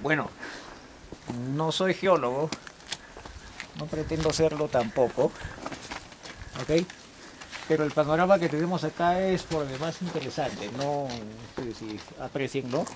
Bueno, no soy geólogo, no pretendo serlo tampoco, ¿ok? Pero el panorama que tenemos acá es por demás interesante, no sé si aprecienlo.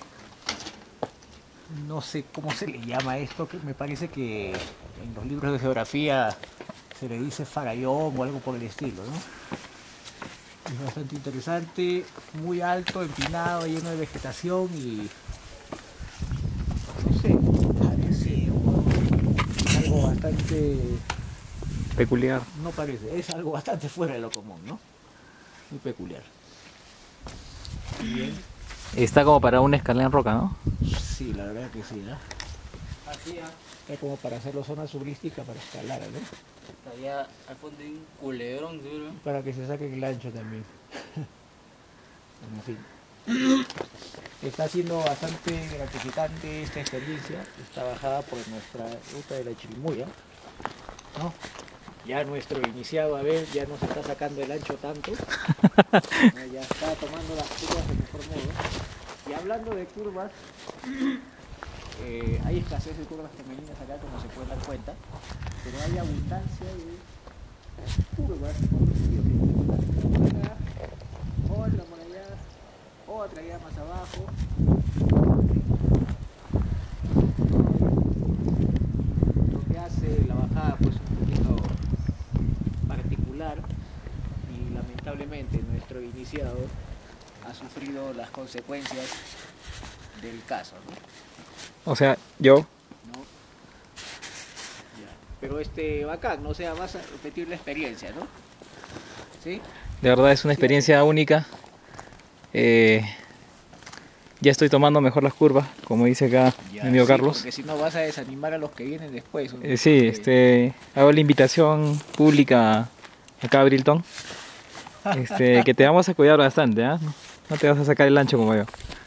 No sé cómo se le llama esto, que me parece que en los libros de geografía se le dice farallón o algo por el estilo, ¿no? Es bastante interesante, muy alto, empinado, lleno de vegetación y no sé, parece algo bastante, Peculiar. no parece, es algo bastante fuera de lo común, ¿no? Muy peculiar. Bien, Está como para una escalera en roca, ¿no? sí, la verdad que sí, ¿no? Así, Está como para hacerlo zona turística para escalar, ¿no? está allá al fondo hay un culebrón, seguro. Para que se saque el ancho también. En fin. Está siendo bastante gratificante esta experiencia, esta bajada por nuestra ruta de la Chilmuya, ¿no? Ya nuestro iniciado, a ver, ya no se está sacando el ancho tanto, ¿no? Ya está tomando las curvas de mejor modo. Y hablando de curvas, hay escasez de curvas femeninas acá, como se pueden dar cuenta, pero hay abundancia de curvas por los sitios. Una por acá, otra por allá, otra allá más abajo. Lo que hace la bajada pues un poquito particular y lamentablemente nuestro iniciado ha sufrido las consecuencias del caso, O sea, yo, ¿no? Ya. Pero bacán, ¿no? O sea, vas a repetir la experiencia, ¿no? ¿Sí? de verdad es una experiencia única. Ya estoy tomando mejor las curvas, como dice acá Ya, mi amigo sí, Carlos. porque si no vas a desanimar a los que vienen después. Sí, hago la invitación pública acá a Brilton. Que te vamos a cuidar bastante, ¿ah? No te vas a sacar el ancho como yo.